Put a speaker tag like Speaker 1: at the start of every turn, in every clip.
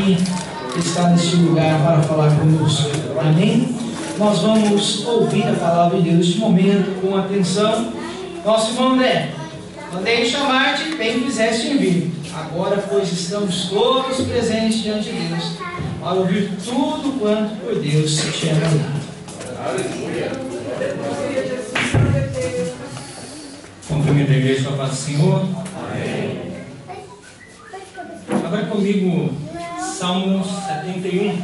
Speaker 1: que está neste lugar para falar conosco. Amém? Nós vamos ouvir a palavra de Deus neste momento com atenção. Nosso irmão André, mandei chamar-te, bem fizeste em vir. Agora, pois, estamos todos presentes diante de Deus para ouvir tudo quanto por Deus te é mandado.
Speaker 2: Aleluia.
Speaker 3: Cumprimento a igreja com a paz do Senhor.
Speaker 2: Amém.
Speaker 3: Abra comigo Salmo 71.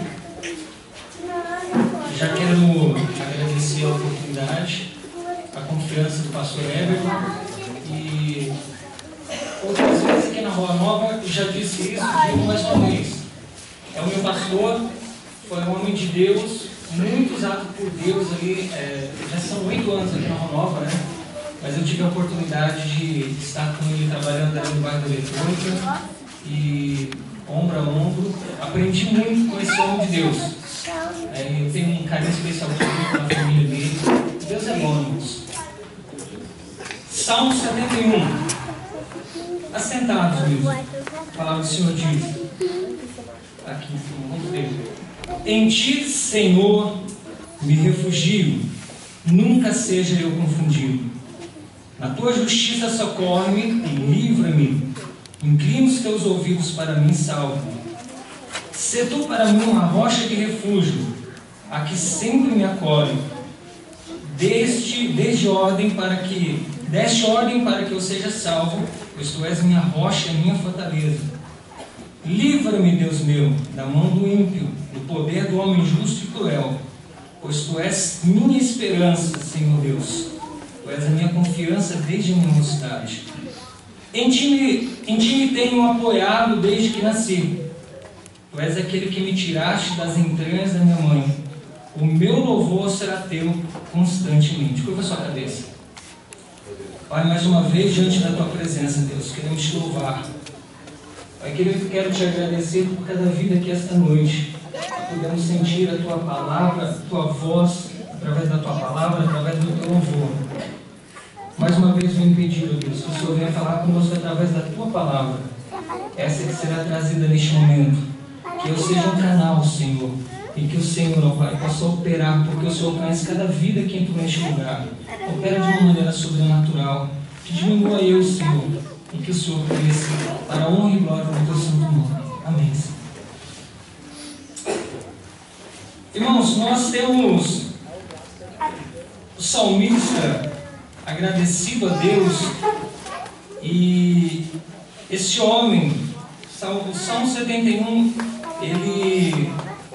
Speaker 3: Já quero agradecer a oportunidade, a confiança do pastor Everton. E outras vezes aqui na Rua Nova eu já disse isso, digo mais uma vez. É o meu pastor, foi um homem de Deus, muito usado por Deus ali. Já são 8 anos aqui na Rua Nova, né? Mas eu tive a oportunidade de estar com ele trabalhando ali no bairro da Eletrônica e ombro a ombro, aprendi muito com esse homem de Deus. Eu tenho um carinho especial pela família dele. Deus é bom, irmãos. Salmo 71. Assentados mesmo. A palavra do Senhor diz. Aqui, vamos ver. Em ti, Senhor, me refugio, nunca seja eu confundido. Na tua justiça socorre-me e livra-me. Inclina os teus ouvidos para mim, salve-me. Sê tu para mim uma rocha de refúgio, a que sempre me acolhe. Deste ordem para que eu seja salvo, pois tu és minha rocha e minha fortaleza. Livra-me, Deus meu, da mão do ímpio, do poder do homem justo e cruel, pois tu és minha esperança, Senhor Deus. Tu és a minha confiança desde a minha mocidade. Em ti me tenho apoiado desde que nasci. Tu és aquele que me tiraste das entranhas da minha mãe. O meu louvor será teu constantemente. Curva sua cabeça. Pai, mais uma vez diante da tua presença, Deus, queremos te louvar. Pai, quero te agradecer por cada vida aqui esta noite. Podemos sentir a tua palavra, a tua voz, através da tua palavra, através do teu louvor. Mais uma vez venho pedir, ó Deus, que o Senhor venha falar conosco através da tua palavra. Essa que será trazida neste momento. Que eu seja um canal, Senhor. E que o Senhor, ó Pai, possa operar, porque o Senhor conhece cada vida que entra neste lugar. Opera de uma maneira sobrenatural. Que diminua eu, Senhor. E que o Senhor cresça para a honra e glória do teu santo nome. Amém, Senhor. Irmãos, nós temos o salmista agradecido a Deus, e esse homem, o Salmo 71, ele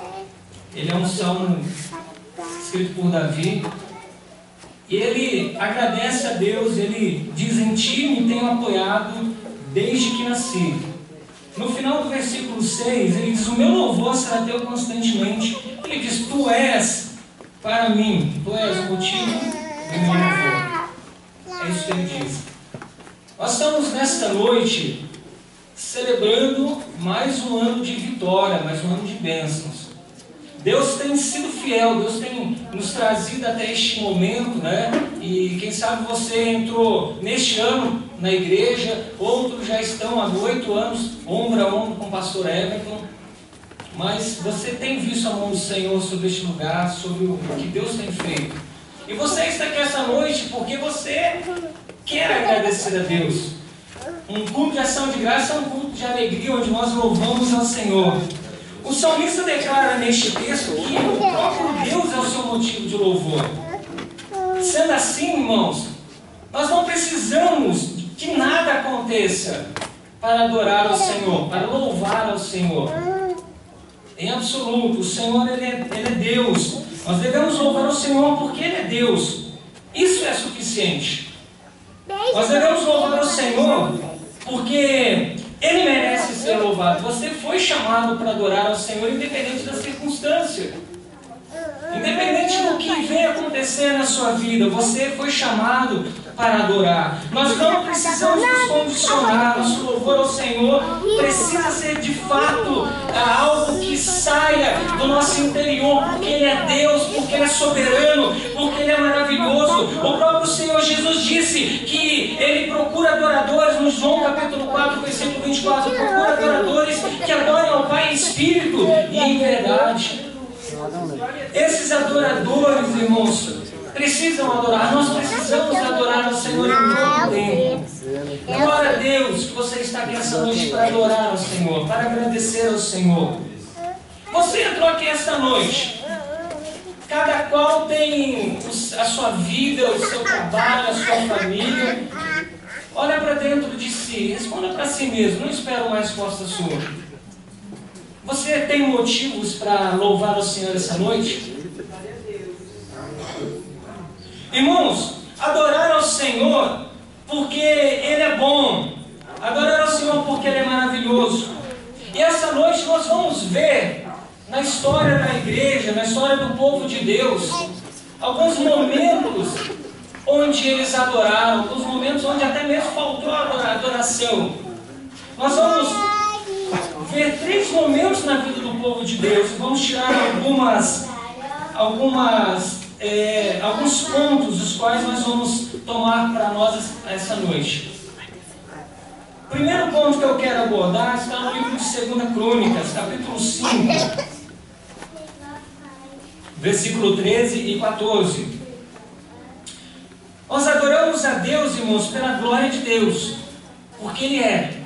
Speaker 3: é um salmo escrito por Davi, e ele agradece a Deus. Ele diz: em ti me tenho apoiado desde que nasci. No final do versículo 6, ele diz: o meu louvor será teu constantemente. Ele diz: tu és para mim, tu és o motivo do meu louvor. É isso que ele diz. Nós estamos nesta noite celebrando mais um ano de vitória, mais um ano de bênçãos. Deus tem sido fiel, Deus tem nos trazido até este momento, né? E quem sabe você entrou neste ano na igreja, outros já estão há 8 anos, ombro a ombro com o pastor Everton. Mas você tem visto a mão do Senhor sobre este lugar, sobre o que Deus tem feito. E você está aqui essa noite porque você quer agradecer a Deus. Um culto de ação de graça é um culto de alegria, onde nós louvamos ao Senhor. O salmista declara neste texto que o próprio Deus é o seu motivo de louvor. Sendo assim, irmãos, nós não precisamos que nada aconteça para adorar ao Senhor, para louvar ao Senhor. Em absoluto, o Senhor ele é Deus. Nós devemos louvar ao Senhor porque Ele é Deus. Isso é suficiente. Nós devemos louvar ao Senhor porque Ele merece ser louvado. Você foi chamado para adorar ao Senhor independente da circunstância. Independente do que vem acontecer na sua vida, você foi chamado para adorar. Nós não precisamos nos condicionar. Nosso louvor ao Senhor precisa ser de fato algo que saia do nosso interior, porque Ele é Deus, porque Ele é soberano, porque Ele é maravilhoso. O próprio Senhor Jesus disse que Ele procura adoradores, no João capítulo 4, versículo 24, procura adoradores que adorem ao Pai em espírito e em verdade. Esses adoradores, irmãos, precisam adorar. Nós precisamos adorar o Senhor em todo tempo. Glória a Deus que você está aqui essa noite para adorar ao Senhor, para agradecer ao Senhor. Você entrou aqui esta noite. Cada qual tem a sua vida, o seu trabalho, a sua família. Olha para dentro de si, responda para si mesmo, não espero uma resposta sua. Você tem motivos para louvar o Senhor essa noite? Irmãos, adorar ao Senhor porque Ele é bom. Adorar ao Senhor porque Ele é maravilhoso. E essa noite nós vamos ver na história da igreja, na história do povo de Deus, alguns momentos onde eles adoraram, alguns momentos onde até mesmo faltou a adoração. Nós vamos ver 3 momentos na vida do povo de Deus. Vamos tirar alguns pontos, os quais nós vamos tomar para nós essa noite. O primeiro ponto que eu quero abordar está no livro de 2 Crônicas, capítulo 5, versículo 13 e 14. Nós adoramos a Deus, irmãos, pela glória de Deus, porque Ele é.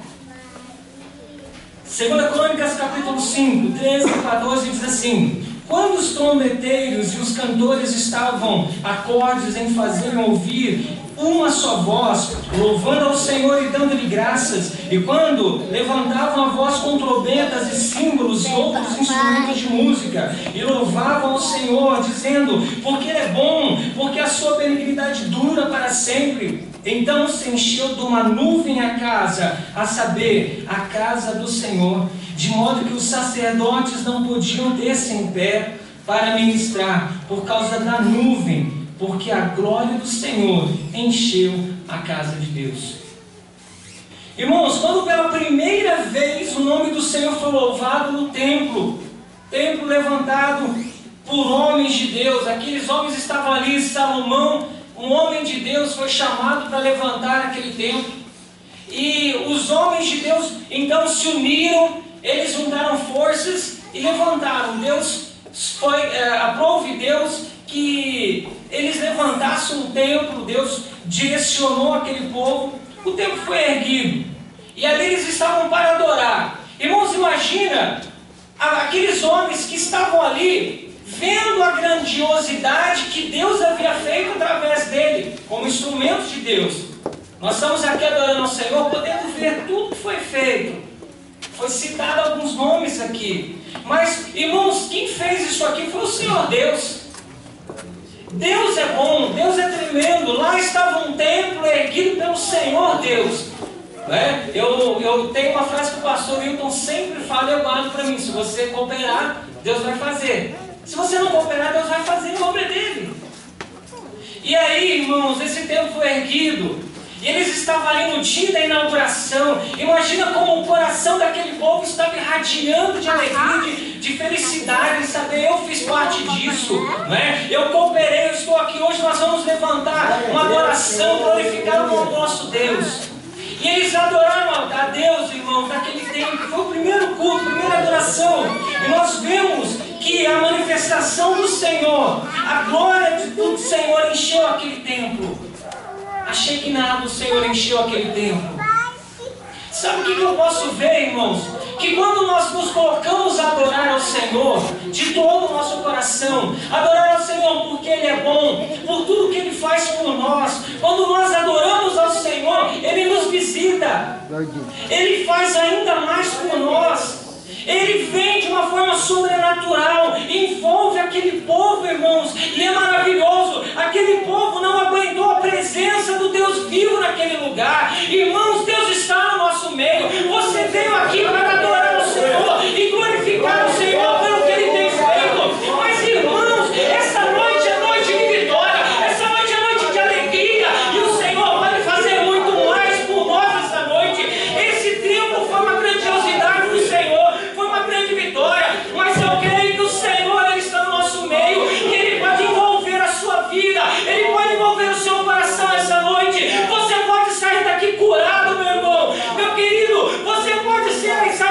Speaker 3: 2 Crônicas, capítulo 5, 13 e 14 diz assim: quando os trombeteiros e os cantores estavam acordes em fazerem ouvir uma só voz, louvando ao Senhor e dando-lhe graças, e quando levantavam a voz com trombetas e símbolos e outros instrumentos de música, e louvavam ao Senhor, dizendo, porque Ele é bom, porque a sua benignidade dura para sempre. Então se encheu de uma nuvem a casa, a saber, a casa do Senhor, de modo que os sacerdotes não podiam ter-se em pé para ministrar, por causa da nuvem, porque a glória do Senhor encheu a casa de Deus. Irmãos, quando pela primeira vez o nome do Senhor foi louvado no templo levantado por homens de Deus, aqueles homens estavam ali, Salomão, um homem de Deus, foi chamado para levantar aquele templo, e os homens de Deus então se uniram, eles juntaram forças e levantaram. Aprove Deus que eles levantassem um templo. Deus direcionou aquele povo, o templo foi erguido, e ali eles estavam para adorar. Irmãos, imagina aqueles homens que estavam ali, vendo a grandiosidade que Deus havia feito através dele, como instrumentos de Deus. Nós estamos aqui adorando ao Senhor, podendo ver tudo que foi feito. Foi citado alguns nomes aqui, mas, irmãos, quem fez isso aqui foi o Senhor Deus. Deus é bom, Deus é tremendo. Lá estava um templo erguido pelo Senhor Deus. Eu tenho uma frase que o pastor Hilton sempre fala, eu guardo para mim: se você cooperar, Deus vai fazer. Se você não cooperar, Deus vai fazer em obra dele. E aí, irmãos, esse templo foi erguido, e eles estavam ali no dia da inauguração. Imagina como o coração daquele povo estava irradiando de alegria, de felicidade, de saber, eu fiz parte disso, né? Eu cooperei, eu estou aqui hoje, nós vamos levantar uma adoração, glorificar o nome do nosso Deus. E eles adoraram a Deus, irmãos, naquele tempo. Foi o primeiro culto, a primeira adoração. E nós vemos que a manifestação do Senhor, a glória do Senhor encheu aquele templo. A Shekinah do Senhor encheu aquele templo. Sabe o que eu posso ver, irmãos? Que quando nós nos colocamos a adorar ao Senhor de todo o nosso coração, adorar ao Senhor porque Ele é bom, por tudo que Ele faz por nós, quando nós adoramos ao Senhor, Ele nos visita, Ele faz ainda mais por nós. Ele vem de uma forma sobrenatural, envolve aquele povo, irmãos, e é maravilhoso. Aquele povo não aguentou a presença do Deus vivo naquele lugar. Irmãos, Deus está no nosso meio. Você veio aqui para adorar o Senhor e glorificar o Senhor pelo que Ele tem feito. Mas, irmãos, essa noite é noite de vitória, essa noite é noite de alegria, e o Senhor pode fazer muito mais por nós essa noite. Esse tempo foi uma grandiosidade do Senhor, grande vitória, mas eu creio que o Senhor, Ele está no nosso meio, e Ele pode envolver a sua vida, Ele pode envolver o seu coração essa noite. Você pode sair daqui curado, meu irmão, meu querido, você pode sair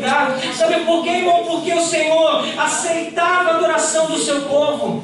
Speaker 3: lugar. Sabe por quê, irmão? Porque o Senhor aceitava a adoração do seu povo.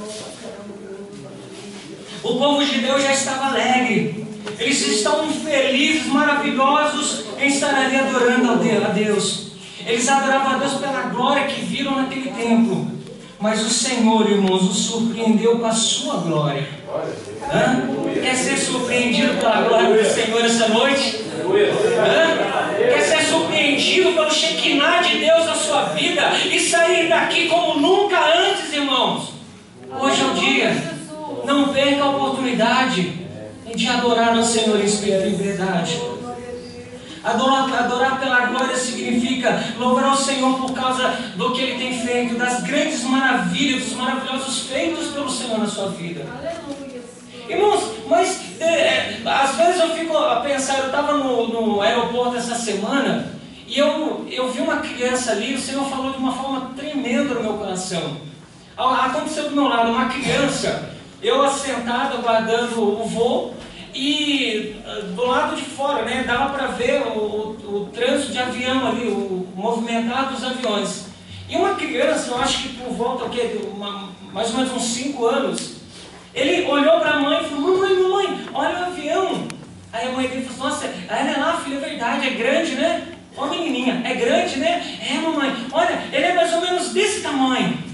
Speaker 3: O povo judeu já estava alegre. Eles estão felizes, maravilhosos em estar ali adorando a Deus. Eles adoravam a Deus pela glória que viram naquele templo. Mas o Senhor, irmãos, os surpreendeu com a sua glória. Quer ser surpreendido pela glória do Senhor essa noite? Quer ser surpreendido pelo Shekinah de Deus na sua vida e sair daqui como nunca antes, irmãos? Hoje é o dia. Não perca a oportunidade de adorar ao Senhor em espírito e em verdade. Adorar pela glória significa louvar ao Senhor por causa do que Ele tem feito, das grandes maravilhas, dos maravilhosos feitos pelo Senhor na sua vida. Irmãos, mas às vezes eu fico a pensar, eu estava no aeroporto essa semana e eu vi uma criança ali, o Senhor falou de uma forma tremenda no meu coração. Aconteceu do meu lado uma criança, eu assentado aguardando o voo, e do lado de fora, né, dava para ver o trânsito de avião ali, o movimentar dos aviões. E uma criança, eu acho que por volta mais ou menos uns 5 anos, ele olhou para a mãe e falou: mamãe, olha o avião. Aí a mãe dele falou: nossa, olha lá, filha, é verdade, é grande, né? Ó menininha, é grande, né? É, mamãe, olha, ele é mais ou menos desse tamanho.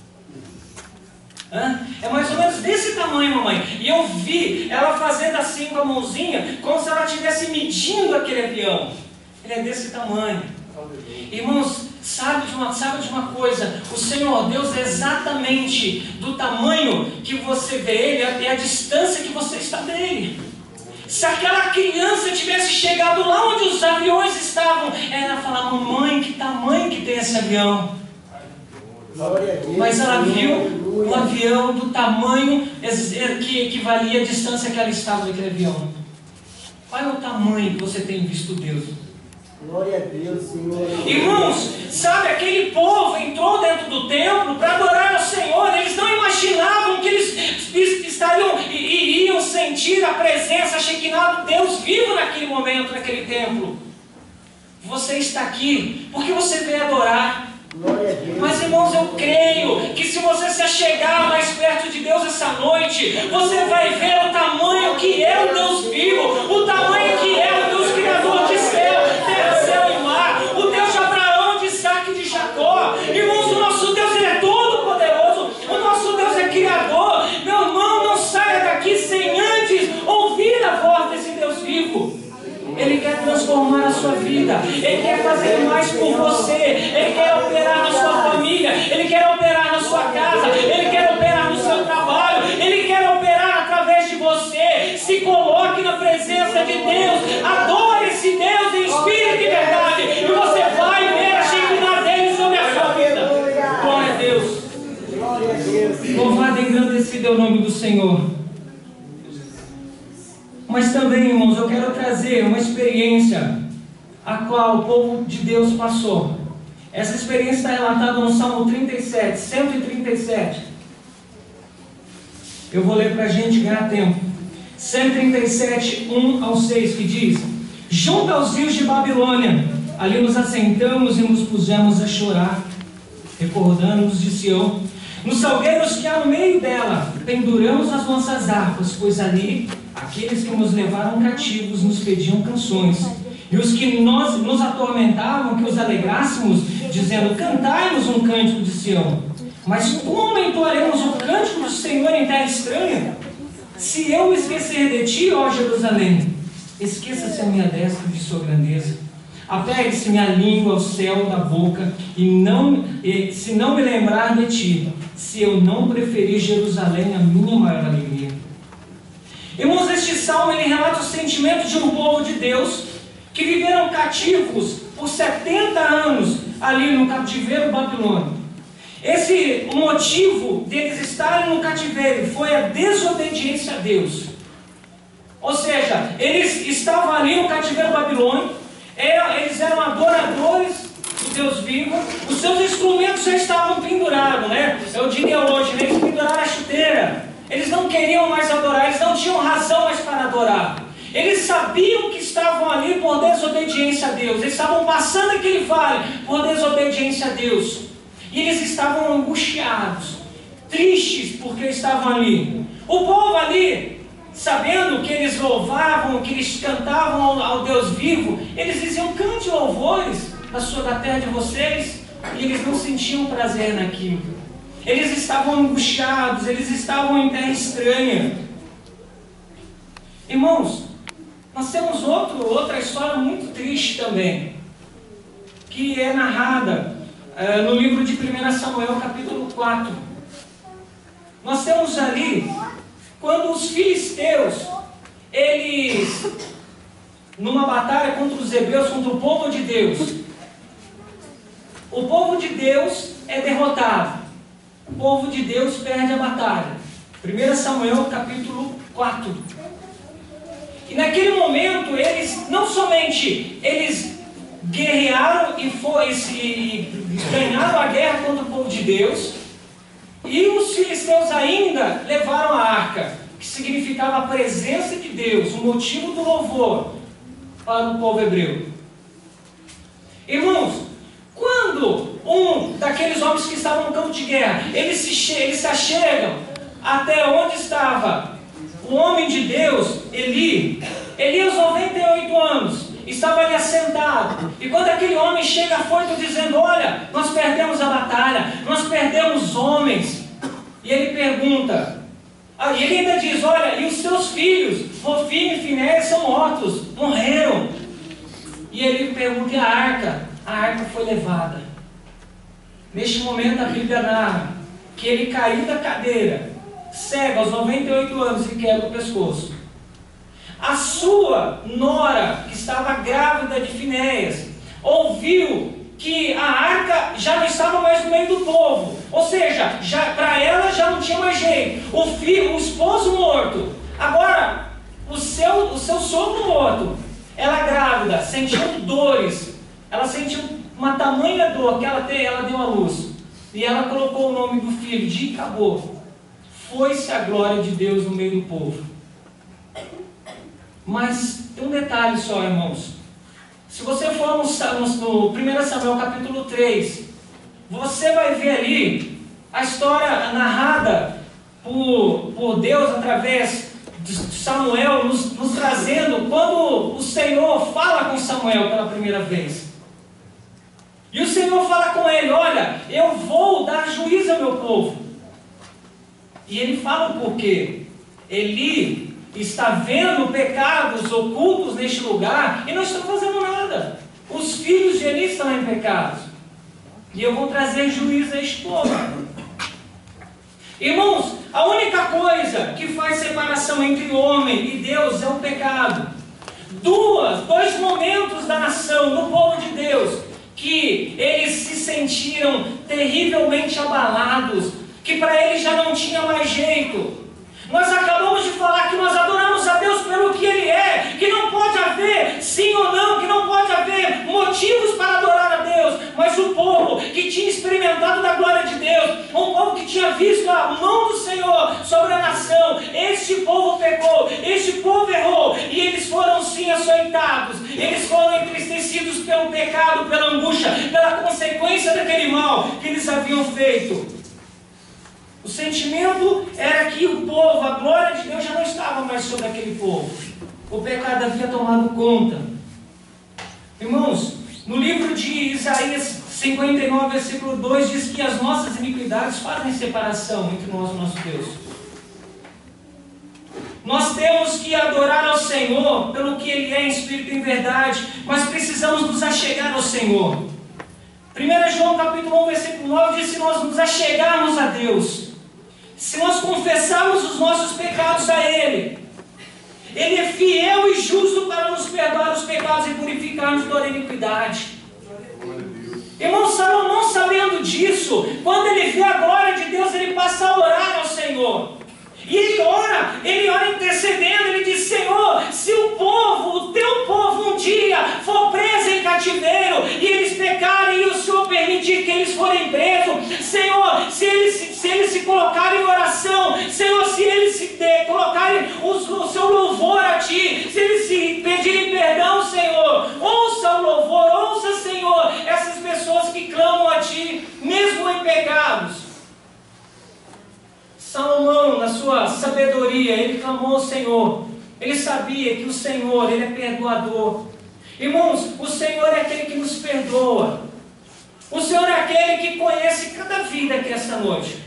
Speaker 3: É mais ou menos desse tamanho, mamãe. E eu vi ela fazendo assim com a mãozinha, como se ela estivesse medindo aquele avião. Ele é desse tamanho. Irmãos, sabe de uma coisa? O Senhor Deus é exatamente do tamanho que você vê Ele, até a distância que você está dele. Se aquela criança tivesse chegado lá onde os aviões estavam, ela ia falar: mamãe, que tamanho que tem esse avião? Mas ela viu um avião do tamanho que equivalia à distância que ela estava daquele avião. Qual é o tamanho que você tem visto Deus?
Speaker 4: Glória a Deus, Senhor.
Speaker 3: Irmãos, sabe, aquele povo entrou dentro do templo para adorar ao Senhor. Eles não imaginavam que eles estariam e iriam sentir a presença, a Shekinah de Deus vivo naquele momento, naquele templo. Você está aqui porque você veio adorar. Mas, irmãos, eu creio que se você se achegar mais perto de Deus essa noite, você vai ver o tamanho que é o Deus vivo, o tamanho que é o Deus Criador de terra, céu e mar, o Deus de Abraão, de Isaac e de Jacó. Irmãos, o nosso Deus, Ele é todo poderoso, o nosso Deus é Criador. Meu irmão, não saia daqui sem antes ouvir a voz desse Deus vivo. Ele quer transformar a sua vida, Ele quer fazer mais por você, Ele quer operar na sua família, Ele quer operar na sua casa, Ele quer operar no seu trabalho, Ele quer operar através de você. Se coloque na presença de Deus, adore esse Deus em espírito e verdade, e você vai ver a Shekinah dele sobre a sua vida. Glória a Deus. Louvado e engrandecido é o nome do Senhor. Mas também, irmãos, eu quero trazer uma experiência a qual o povo de Deus passou. Essa experiência está relatada no Salmo 37, 137. Eu vou ler para a gente ganhar tempo. 137, 1 ao 6, que diz: junto aos rios de Babilônia, ali nos assentamos e nos pusemos a chorar, recordando-nos de Sião. Nos salgueiros que há no meio dela, penduramos as nossas harpas, pois ali aqueles que nos levaram cativos nos pediam canções, e os que nos atormentavam, que os alegrássemos, dizendo: cantai-nos um cântico de Sião. Mas como entoaremos o cântico do Senhor em terra estranha? Se eu me esquecer de ti, ó Jerusalém, esqueça-se a minha destra de sua grandeza. Apegue-se minha língua ao céu da boca, e se não me lembrar de ti, se eu não preferir Jerusalém a minha maior alegria. Irmãos, este salmo ele relata o sentimento de um povo de Deus que viveram cativos por 70 anos ali no cativeiro babilônico. O motivo deles estarem no cativeiro foi a desobediência a Deus. Ou seja, eles estavam ali no cativeiro babilônico, eles eram adoradores do Deus vivo, os seus instrumentos já estavam pendurados, né? Eu diria hoje, né? Eles penduraram a chuteira. Eles não queriam mais adorar, eles não tinham razão mais para adorar. Eles sabiam que estavam ali por desobediência a Deus. Eles estavam passando aquele vale por desobediência a Deus. E eles estavam angustiados, tristes porque estavam ali. O povo ali, sabendo que eles louvavam, que eles cantavam ao Deus vivo, eles diziam: cante louvores da terra de vocês. E eles não sentiam prazer naquilo. Eles estavam angustiados, eles estavam em terra estranha. Irmãos, nós temos outra história muito triste também, que é narrada no livro de 1 Samuel, capítulo 4. Nós temos ali, quando os filisteus, eles, numa batalha contra os hebeus, contra o povo de Deus, o povo de Deus é derrotado, o povo de Deus perde a batalha. 1 Samuel, capítulo 4. E naquele momento, eles, não somente eles guerrearam e ganharam a guerra contra o povo de Deus, e os filisteus ainda levaram a arca, que significava a presença de Deus, o motivo do louvor para o povo hebreu. Irmãos, quando um daqueles homens que estavam no campo de guerra, eles se achegam até onde estava o homem de Deus, Eli aos 98 anos, estava ali assentado. E quando aquele homem chega afoito dizendo: olha, nós perdemos a batalha, nós perdemos homens. E ele pergunta, e ele ainda diz: olha, e os seus filhos, Hofni e Finéias, são mortos, morreram. E ele pergunta: e a arca? A arca foi levada. Neste momento a Bíblia narra que ele caiu da cadeira, cego aos 98 anos, e quebra o pescoço. A sua nora, que estava grávida de Finéias, ouviu que a arca já não estava mais no meio do povo, ou seja, para ela já não tinha mais jeito. O esposo morto, agora o seu sogro morto, ela grávida, sentindo dores, ela sentiu uma tamanha dor que ela deu à luz, e ela colocou o nome do filho de Icabod. Foi-se a glória de Deus no meio do povo. Mas tem um detalhe só, irmãos. Se você for no 1 Samuel capítulo 3, você vai ver ali a história narrada por Deus através de Samuel, nos trazendo quando o Senhor fala com Samuel pela primeira vez. E o Senhor fala com ele: olha, eu vou dar juízo ao meu povo. E ele fala o porquê. Eli está vendo pecados ocultos neste lugar e não está fazendo nada. Os filhos de Eli estão em pecado. E eu vou trazer juízo a este povo. Irmãos, a única coisa que faz separação entre o homem e Deus é o pecado. Dois momentos da nação, do povo de Deus, que eles se sentiram terrivelmente abalados, que para eles já não tinha mais jeito. Nós acabamos de falar que nós adoramos a Deus pelo que Ele é, que não pode haver sim ou não, que não pode haver motivos para adorar a Deus. Mas o povo que tinha experimentado da glória de Deus, um povo que tinha visto a mão do Senhor sobre a nação, este povo pecou, este povo errou, e eles foram sim açoitados, eles foram entristecidos pelo pecado, pela angústia, pela consequência daquele mal que eles haviam feito. O sentimento era que o povo, a glória de Deus já não estava mais sobre aquele povo. O pecado havia tomado conta. Irmãos, no livro de Isaías 59, versículo 2, diz que as nossas iniquidades fazem separação entre nós e o nosso Deus. Nós temos que adorar ao Senhor pelo que Ele é em espírito e em verdade, mas precisamos nos achegar ao Senhor. 1 João capítulo 1, versículo 9 diz: se nós nos achegarmos a Deus, se nós confessarmos os nossos pecados a Ele, Ele é fiel e justo para nos perdoar os pecados e purificar-nos de toda iniquidade. Irmão Salomão, sabendo disso, quando ele vê a glória de Deus, ele passa a orar ao Senhor. E ele ora intercedendo, ele diz: Senhor, se o teu povo um dia for preso em cativeiro e eles pecarem e o Senhor permitir que eles forem presos, Senhor, se eles se colocarem em oração, Senhor, se eles colocarem o seu louvor a Ti, se eles se pedirem perdão, Senhor, ouça o louvor, ouça, Senhor, essas pessoas que clamam a Ti, mesmo em pecados. Salomão, na sua sabedoria, ele clamou ao Senhor. Ele sabia que o Senhor, Ele é perdoador. Irmãos, o Senhor é aquele que nos perdoa. O Senhor é aquele que conhece cada vida aqui esta noite.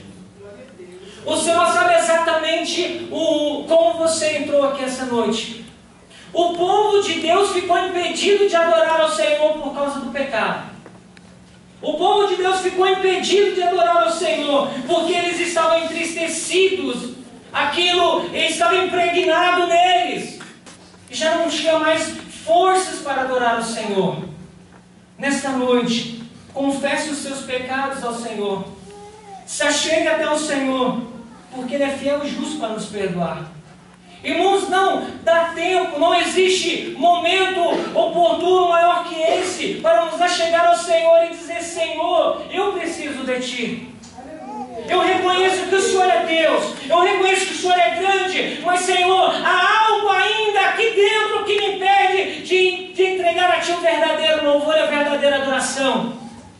Speaker 3: O Senhor sabe exatamente como você entrou aqui esta noite. O povo de Deus ficou impedido de adorar ao Senhor por causa do pecado. O povo de Deus ficou impedido de adorar ao Senhor porque eles estavam entristecidos. Aquilo estava impregnado neles. E já não tinha mais forças para adorar o Senhor. Nesta noite, confesse os seus pecados ao Senhor. Se achegue até o Senhor, porque Ele é fiel e justo para nos perdoar. Irmãos, não dá tempo, não existe momento oportuno maior que esse para nos achegar ao Senhor e dizer: Senhor, eu preciso de Ti. Eu reconheço que o Senhor é Deus, eu reconheço que o Senhor é grande, mas, Senhor, há algo ainda aqui dentro que me impede de entregar a Ti o verdadeiro louvor e a verdadeira adoração.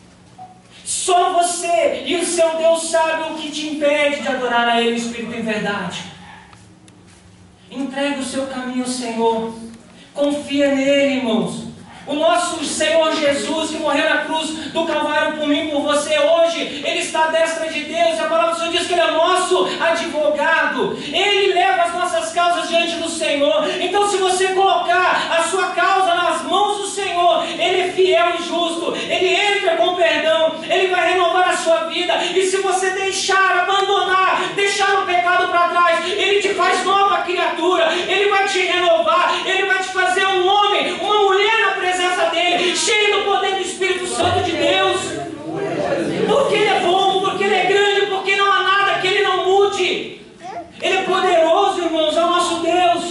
Speaker 3: Só você e o seu Deus sabem o que te impede de adorar a Ele, Espírito em verdade. Entregue o seu caminho ao Senhor, confia nele, irmãos. O nosso Senhor Jesus, que morreu na cruz do Calvário por mim, por você, hoje, Ele está à destra de Deus. E a palavra do Senhor diz que Ele é nosso advogado. Ele leva as nossas causas diante do Senhor. Então, se você colocar a sua causa nas mãos do Senhor, Ele é fiel e justo. Ele entra com perdão. Ele vai renovar a sua vida. E se você deixar, abandonar, deixar o pecado para trás, Ele te faz nova criatura. Ele vai te renovar. Ele vai te fazer um homem, uma mulher na presença dele, cheio do poder do Espírito Santo de Deus. Porque Ele é bom, porque Ele é grande, porque não há nada que Ele não mude. Ele é poderoso, irmãos, é o nosso Deus.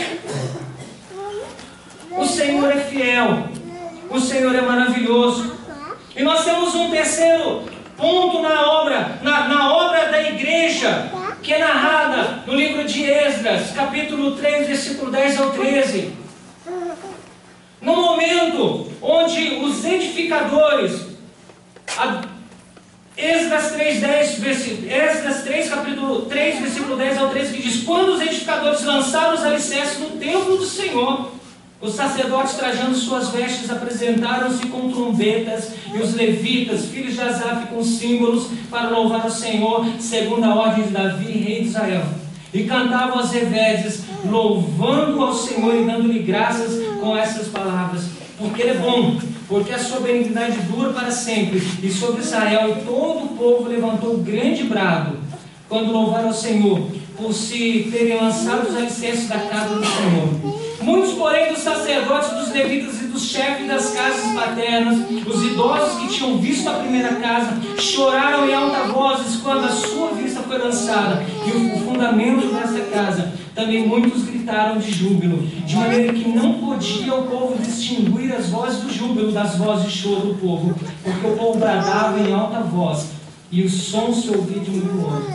Speaker 3: O Senhor é fiel, o Senhor é maravilhoso. E nós temos um terceiro ponto na obra da igreja, que é narrada no livro de Esdras, capítulo 3, versículo 10 ao 13. No momento onde os edificadores, Esdras 3, capítulo 3, versículo 10 ao 13, que diz: quando os edificadores lançaram os alicerces no templo do Senhor, os sacerdotes, trajando suas vestes, apresentaram-se com trombetas, e os levitas, filhos de Asaf, com símbolos, para louvar o Senhor, segundo a ordem de Davi, rei de Israel. E cantavam as reveses, louvando ao Senhor e dando-lhe graças com essas palavras: porque Ele é bom, porque a sua benignidade dura para sempre. E sobre Israel e todo o povo levantou grande brado, quando louvaram ao Senhor, por se terem lançado os alicerces da casa do Senhor. Muitos, porém, dos sacerdotes, dos levitas e dos chefes das casas paternas, os idosos que tinham visto a primeira casa, choraram em alta voz quando a sua vista foi lançada, e o fundamento dessa casa. Também muitos gritaram de júbilo, de maneira que não podia o povo distinguir as vozes do júbilo das vozes de choro do povo, porque o povo bradava em alta voz, e o som se ouvia de muito longe.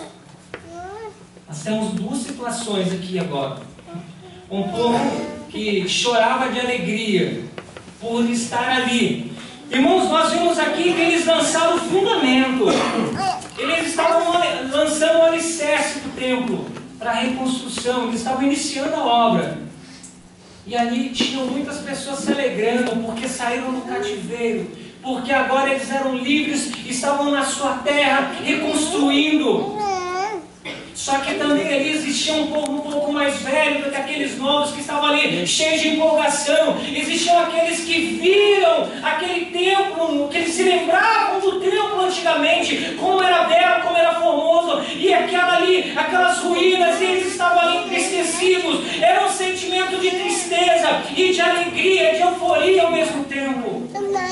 Speaker 3: Nós temos duas situações aqui agora. Um povo que chorava de alegria por estar ali. Irmãos, nós vimos aqui que eles lançaram o fundamento. Eles estavam lançando o alicerce do templo para a reconstrução. Eles estavam iniciando a obra. E ali tinham muitas pessoas se alegrando porque saíram do cativeiro, porque agora eles eram livres, estavam na sua terra reconstruindo. Só que também ali existia um povo um pouco mais velho do que aqueles novos que estavam ali cheios de empolgação. Existiam aqueles que viram aquele templo, que eles se lembravam do templo antigamente, como era belo, como era formoso, e aquelas ruínas, e eles estavam ali entristecidos. Era um sentimento de tristeza e de alegria, de euforia ao mesmo tempo.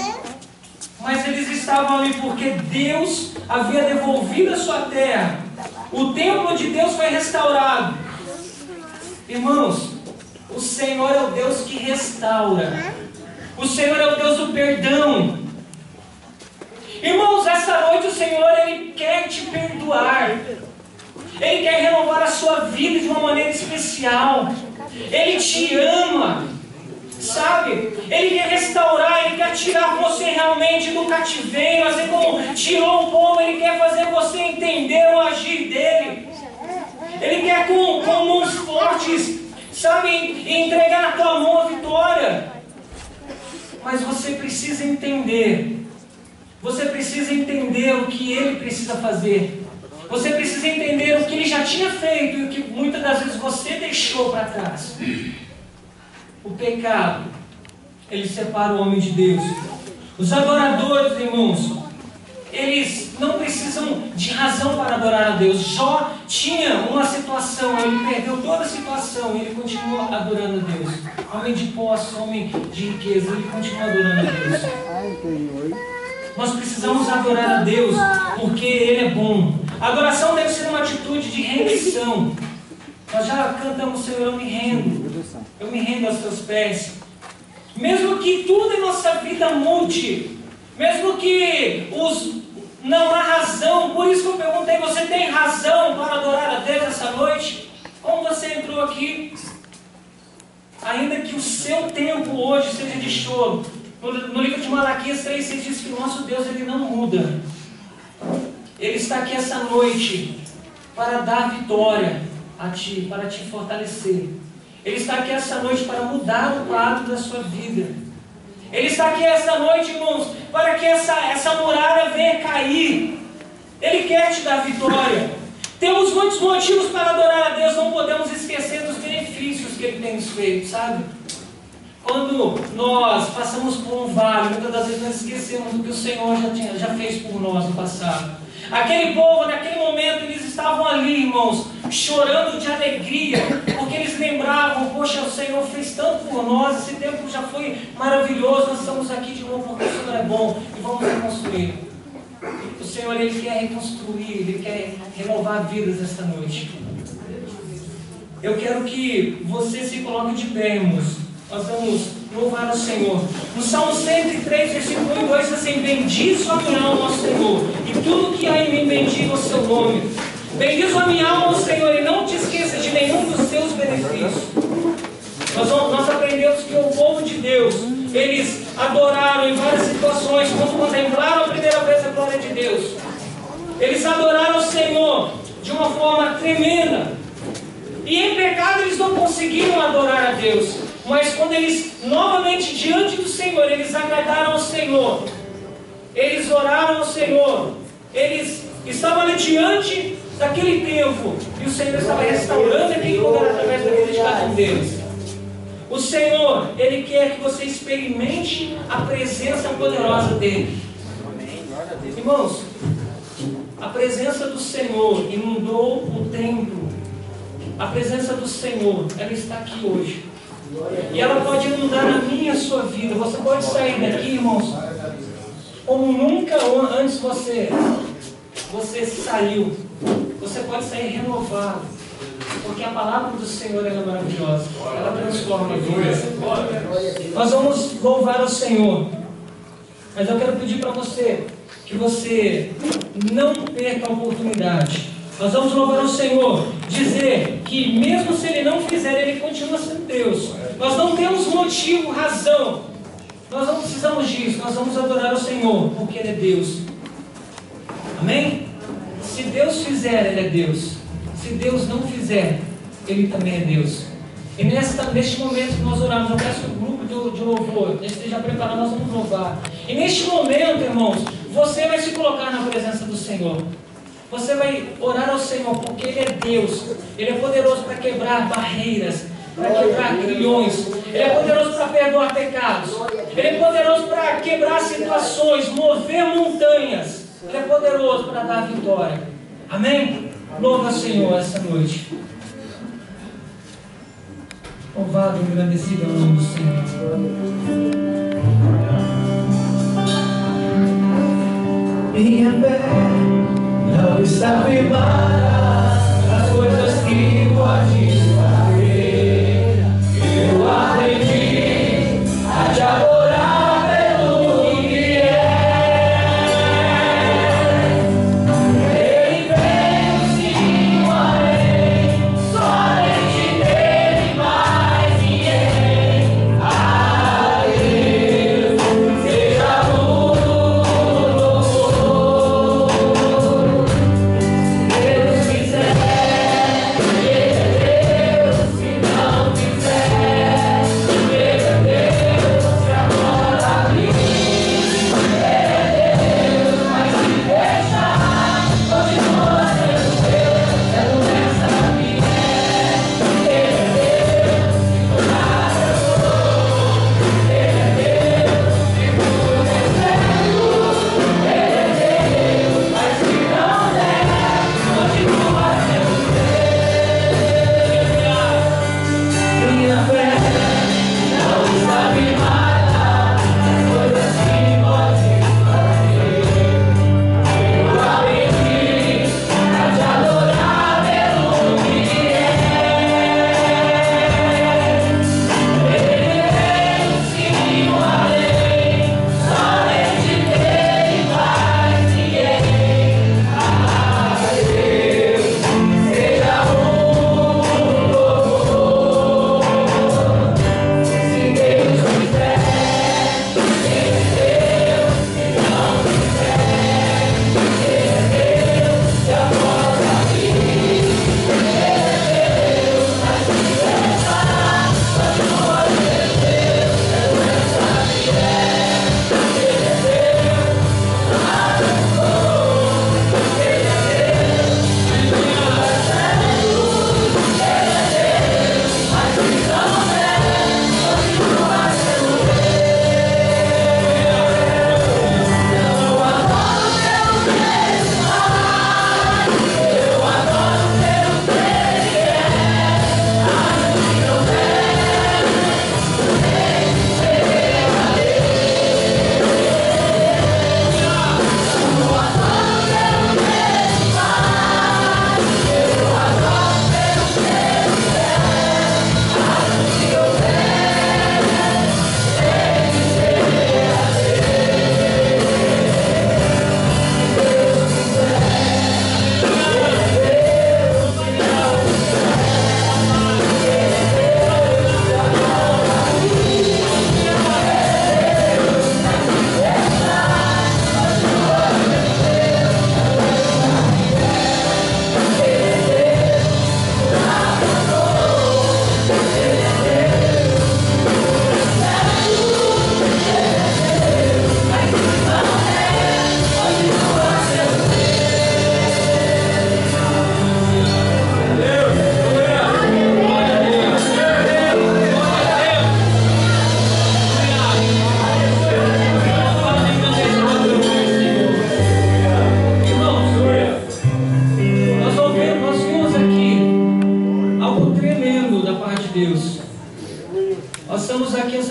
Speaker 3: Mas eles estavam ali porque Deus havia devolvido a sua terra. O templo de Deus foi restaurado. Irmãos, o Senhor é o Deus que restaura. O Senhor é o Deus do perdão. Irmãos, essa noite o Senhor, Ele quer te perdoar. Ele quer renovar a sua vida de uma maneira especial. Ele te ama, sabe? Ele quer restaurar, Ele quer tirar você realmente do cativeiro, assim como tirou o povo. Ele quer fazer você entender o agir dEle. Ele quer com mãos fortes, sabe, entregar na tua mão a vitória. Mas você precisa entender. Você precisa entender o que Ele precisa fazer. Você precisa entender o que Ele já tinha feito e o que muitas das vezes você deixou para trás. O pecado, ele separa o homem de Deus. Os adoradores, irmãos, eles não precisam de razão para adorar a Deus. Jó tinha uma situação, ele perdeu toda a situação e ele continua adorando a Deus. Homem de posse, homem de riqueza, ele continua adorando a Deus. Nós precisamos adorar a Deus porque Ele é bom. A adoração deve ser uma atitude de rendição. Nós já cantamos, Senhor, eu me rendo aos teus pés. Mesmo que tudo em nossa vida mude, mesmo que não há razão, por isso que eu perguntei, você tem razão para adorar a Deus essa noite? Como você entrou aqui? Ainda que o seu tempo hoje seja de choro, no livro de Malaquias 3,6 diz que o nosso Deus, Ele não muda. Ele está aqui essa noite para dar vitória a ti, para te fortalecer. Ele está aqui essa noite para mudar o quadro da sua vida. Ele está aqui essa noite, irmãos, para que essa muralha venha cair. Ele quer te dar vitória. Temos muitos motivos para adorar a Deus, não podemos esquecer dos benefícios que Ele tem nos feito, sabe? Quando nós passamos por um vale, muitas das vezes nós esquecemos do que o Senhor já fez por nós no passado. Aquele povo, naquele momento, eles estavam ali, irmãos, chorando de alegria, porque eles lembravam, poxa, o Senhor fez tanto por nós, esse tempo já foi maravilhoso, nós estamos aqui de novo porque o Senhor é bom e vamos reconstruir. O Senhor, Ele quer reconstruir, Ele quer renovar vidas esta noite. Eu quero que você se coloque de pé, irmãos. Nós vamos louvar o Senhor. No Salmo 103, versículo 1 e 2, assim: bendize a minha alma ao Senhor, e tudo que há em mim bendiga o seu nome. Bendize a minha alma ao Senhor, e não te esqueça de nenhum dos seus benefícios. Nós aprendemos que o povo de Deus, eles adoraram em várias situações, quando contemplaram a primeira vez a glória de Deus. Eles adoraram o Senhor de uma forma tremenda. E em pecado eles não conseguiram adorar a Deus. Mas quando eles, novamente diante do Senhor, eles agradaram ao Senhor, eles oraram ao Senhor, eles estavam ali diante daquele templo, e o Senhor estava restaurando aquele lugar através da vida de cada um deles. O Senhor, Ele quer que você experimente a presença poderosa dEle. Irmãos, a presença do Senhor inundou o templo. A presença do Senhor, ela está aqui hoje. E ela pode inundar a minha e a sua vida. Você pode sair daqui, irmãos, como nunca antes você saiu. Você pode sair renovado, porque a palavra do Senhor é maravilhosa. Ela transforma a vida. Nós vamos louvar o Senhor, mas eu quero pedir para você que você não perca a oportunidade. Nós vamos louvar o Senhor, dizer que mesmo se Ele não fizer, Ele continua sendo Deus. Nós não temos motivo, razão. Nós não precisamos disso. Nós vamos adorar o Senhor, porque Ele é Deus. Amém? Se Deus fizer, Ele é Deus. Se Deus não fizer, Ele também é Deus. E neste momento que nós oramos, eu peço que o grupo de louvor esteja preparado, nós vamos louvar. E neste momento, irmãos, você vai se colocar na presença do Senhor. Você vai orar ao Senhor, porque Ele é Deus. Ele é poderoso para quebrar barreiras, para quebrar grilhões. Ele é poderoso para perdoar pecados. Ele é poderoso para quebrar situações, mover montanhas. Ele é poderoso para dar vitória. Amém? Louva o Senhor essa noite. Louvado e agradecido é o nome do Senhor.
Speaker 1: Minha fé não está firmada nas coisas que podes fazer. Eu aprendi a te adorar.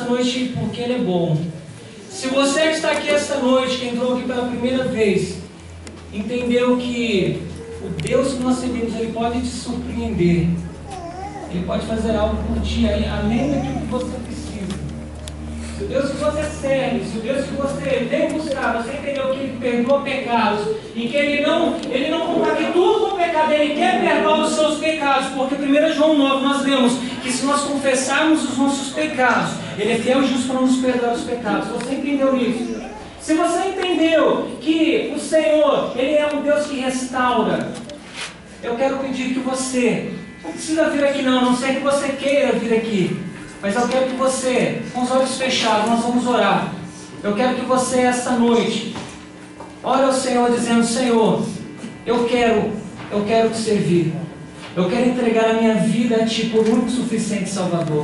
Speaker 3: noite porque Ele é bom. Se você que está aqui esta noite, que entrou aqui pela primeira vez, entendeu que o Deus que nós servimos, Ele pode te surpreender. Ele pode fazer algo por ti, além daquilo que você precisa. Se o Deus que você serve, se o Deus que você vem buscar, você entendeu que Ele perdoa pecados e que Ele não compactua com o pecado, Ele quer perdoar os seus pecados, porque 1 João 9 nós lemos que se nós confessarmos os nossos pecados, Ele é fiel e justo para nos perdoar os pecados. Você entendeu isso? Se você entendeu que o Senhor, Ele é um Deus que restaura, eu quero pedir que você, não precisa vir aqui não, a não ser que você queira vir aqui, mas eu quero que você, com os olhos fechados, nós vamos orar. Eu quero que você, esta noite, ore ao Senhor dizendo: Senhor, eu quero te servir. Eu quero entregar a minha vida a Ti por único e suficiente Salvador.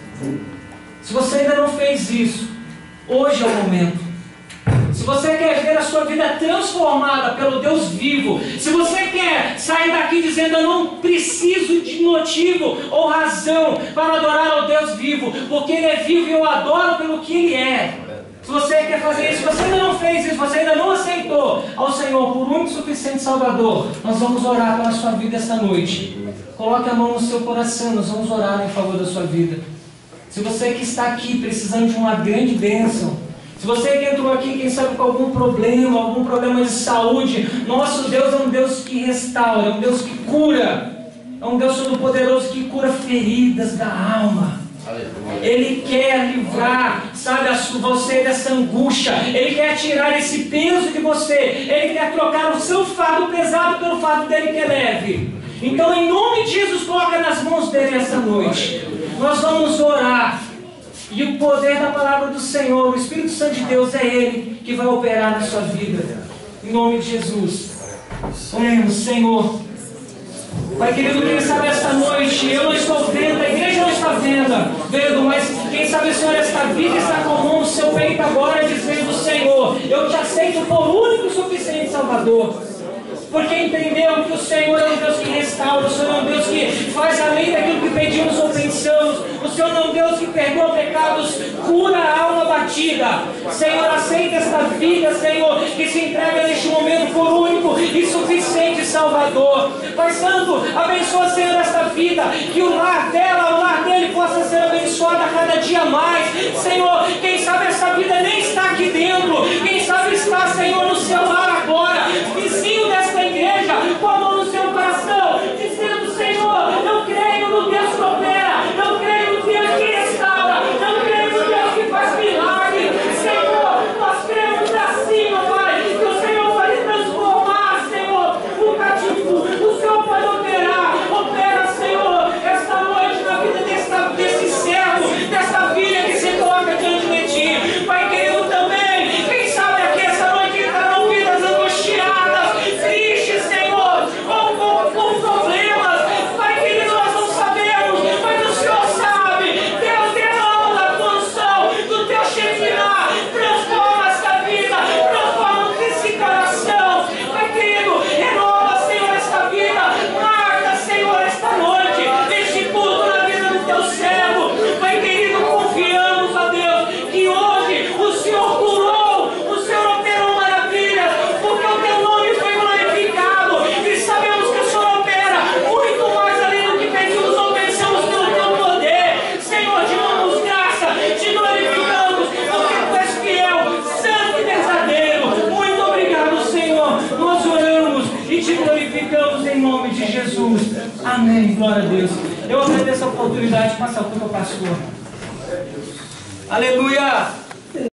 Speaker 3: Se você ainda não fez isso, hoje é o momento. Se você quer ver a sua vida transformada pelo Deus vivo, se você quer sair daqui dizendo: eu não preciso de motivo ou razão para adorar ao Deus vivo, porque Ele é vivo e eu adoro pelo que Ele é. Se você quer fazer isso, se você ainda não fez isso, você ainda não aceitou ao Senhor por único e suficiente Salvador, nós vamos orar pela sua vida esta noite. Coloque a mão no seu coração, nós vamos orar em favor da sua vida. Se você que está aqui precisando de uma grande bênção, se você que entrou aqui, quem sabe com algum problema de saúde, nosso Deus é um Deus que restaura, é um Deus que cura, é um Deus todo-poderoso que cura feridas da alma. Ele quer livrar, sabe, você dessa angústia. Ele quer tirar esse peso de você. Ele quer trocar o seu fardo pesado pelo fardo dele que é leve. Então, em nome de Jesus, coloca nas mãos dele essa noite. Nós vamos orar. E o poder da palavra do Senhor, o Espírito Santo de Deus, é Ele que vai operar na sua vida. Em nome de Jesus. Oremos, Senhor. Pai querido, quem sabe esta noite, eu não estou vendo, a igreja não está vendo, mas quem sabe o Senhor está vivo e está com a mão no seu peito agora, dizendo: Senhor, eu te aceito por único e suficiente Salvador. Porque entendeu que o Senhor é um Deus que restaura, o Senhor é um Deus que faz além daquilo que pedimos ou pensamos, o Senhor é um Deus que perdoa pecados, cura a alma batida. Senhor, aceita esta vida, Senhor, que se entrega neste momento por único e suficiente Salvador. Pai Santo, abençoa, Senhor, esta vida, que o lar dela, o lar dele possa ser abençoado a cada dia mais. Senhor, quem sabe esta vida nem está aqui dentro, quem sabe está, Senhor, no seu lar agora, vizinho desta igreja, com a mão no seu coração, dizendo: Senhor, eu creio no Deus que opera, eu creio no Deus que restaura, eu creio no Deus que faz milagre. Senhor, nós cremos assim, ó Pai, que o Senhor vai transformar, Senhor, o cativo, o Senhor pode opera, Senhor, esta noite na vida desse servo, dessa filha que se coloca diante de Ti. Pai querido, também, quem sabe aqui essa noite estarão vidas angustiadas, tristes, Senhor, com problemas. Pai querido, nós não sabemos, mas o Senhor sabe. Deus, derrama da tua unção, do teu Shekinah, transforma esta vida, transforma esse coração. Pai querido, renova, Senhor, esta vida, marca, Senhor, esta noite, este culto na vida do teu servo. Pai querido, confiamos, ó Deus, que hoje o Senhor curou, o Senhor operou maravilhas, porque o teu nome foi glorificado, e sabemos que o Senhor opera muito mais além do que pedimos ou pensamos pelo teu poder. Senhor, te damos graça, te glorificamos, porque tu és fiel, santo e verdadeiro. Muito obrigado, Senhor. Nós oramos e te glorificamos em nome de Jesus. Amém. Glória a Deus. Eu agradeço a oportunidade de passar para o pastor. Aleluia.